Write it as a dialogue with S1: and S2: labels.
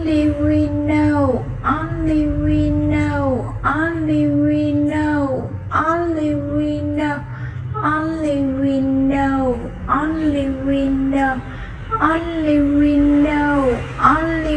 S1: only we know, only we know, only we know, only we know, only we know, only we know, only we know, only